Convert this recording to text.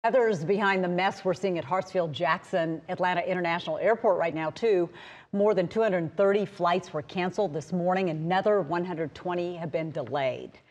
Others behind the mess we're seeing at Hartsfield-Jackson Atlanta International Airport right now, too. More than 230 flights were canceled this morning. Another 120 have been delayed.